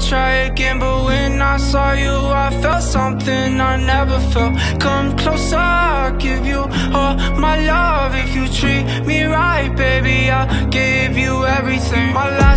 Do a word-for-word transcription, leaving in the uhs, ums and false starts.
try again, but when I saw you I felt something I never felt. Come closer, I'll give you all my love. If you treat me right, baby, I'll give you everything. My life